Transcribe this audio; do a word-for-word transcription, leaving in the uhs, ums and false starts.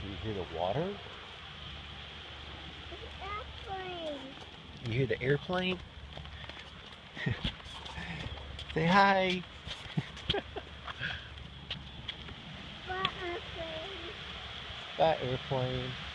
Do you hear the water? Airplane. You hear the airplane? Say hi. Butterfly. Bye, airplane.